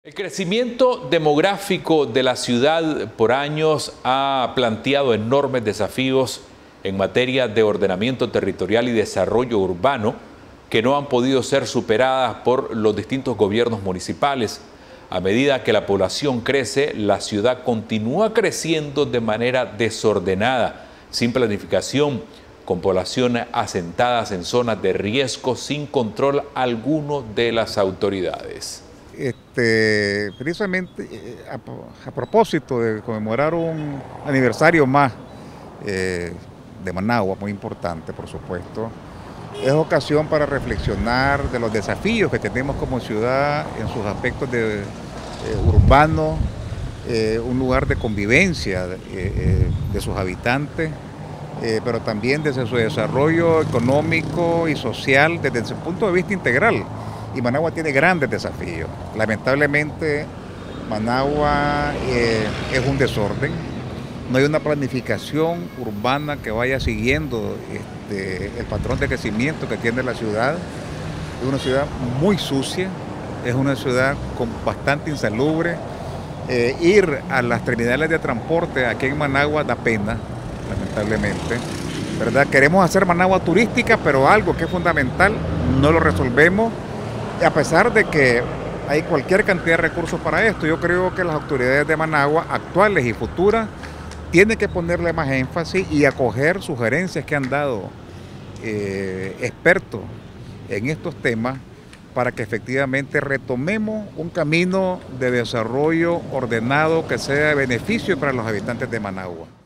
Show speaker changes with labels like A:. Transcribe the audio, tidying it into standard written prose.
A: El crecimiento demográfico de la ciudad por años ha planteado enormes desafíos en materia de ordenamiento territorial y desarrollo urbano que no han podido ser superadas por los distintos gobiernos municipales. A medida que la población crece, la ciudad continúa creciendo de manera desordenada, sin planificación, con poblaciones asentadas en zonas de riesgo sin control alguno de las autoridades.
B: Precisamente a propósito de conmemorar un aniversario más de Managua, muy importante por supuesto, es ocasión para reflexionar de los desafíos que tenemos como ciudad en sus aspectos urbanos, un lugar de convivencia de sus habitantes, pero también desde su desarrollo económico y social desde ese punto de vista integral. Y Managua tiene grandes desafíos. Lamentablemente Managua es un desorden, no hay una planificación urbana que vaya siguiendo el patrón de crecimiento que tiene la ciudad. Es una ciudad muy sucia, es una ciudad bastante insalubre. Ir a las terminales de transporte aquí en Managua da pena, lamentablemente, ¿verdad? Queremos hacer Managua turística, pero algo que es fundamental no lo resolvemos. A pesar de que hay cualquier cantidad de recursos para esto, yo creo que las autoridades de Managua, actuales y futuras, tienen que ponerle más énfasis y acoger sugerencias que han dado expertos en estos temas para que efectivamente retomemos un camino de desarrollo ordenado que sea de beneficio para los habitantes de Managua.